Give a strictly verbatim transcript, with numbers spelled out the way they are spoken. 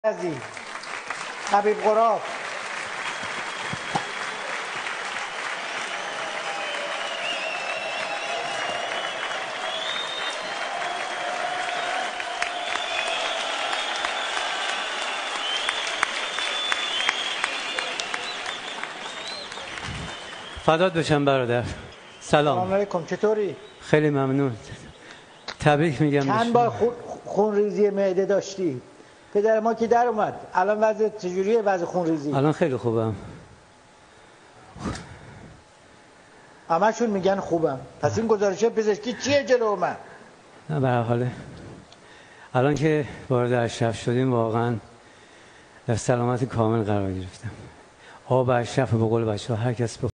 عزیز حبیب قراب فدات بشم برادر. سلام. سلام علیکم. چطوری؟ خیلی ممنون. تبریک میگم. چند بار خونریزی معده داشتی؟ پدر ما که در اومد. الان وضع چجوریه وضع خونریزی؟ الان خیلی خوبم. همشون میگن خوبم. پس این گزارش پزشکی چیه جلو من؟ نه به هر حال الان که وارد اشرف شدیم واقعا در سلامت کامل قرار گرفتم. آب اشرف به قول بچه‌ها هر کس